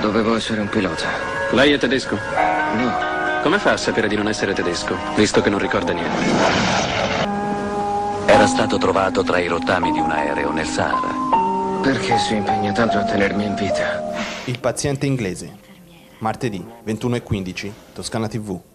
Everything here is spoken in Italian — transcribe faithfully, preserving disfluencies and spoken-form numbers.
dovevo essere un pilota. Lei è tedesco? No. Come fa a sapere di non essere tedesco, visto che non ricorda niente? Era stato trovato tra i rottami di un aereo nel Sahara. Perché si impegna tanto a tenermi in vita? Il paziente inglese. Martedì, ventuno e quindici, Toscana tivù.